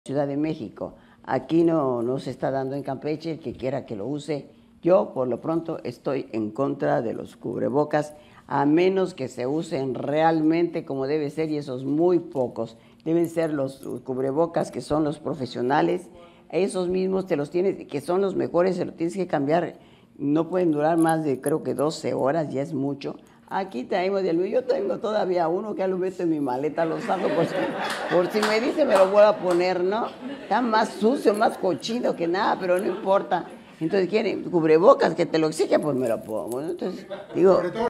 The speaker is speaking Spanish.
Ciudad de México. Aquí no se está dando en Campeche, el que quiera que lo use. Yo, por lo pronto, estoy en contra de los cubrebocas, a menos que se usen realmente como debe ser, y esos muy pocos. Deben ser los cubrebocas que son los profesionales, esos mismos te los tienes, que son los mejores, se los tienes que cambiar. No pueden durar más de, creo que 12 horas, ya es mucho. Aquí traemos del mío, yo tengo todavía uno que ya lo meto en mi maleta, lo saco por si me dice me lo voy a poner, ¿no? Está más sucio, más cochino que nada, pero no importa. Entonces quieren cubrebocas que te lo exige, pues me lo pongo, ¿no? Entonces digo,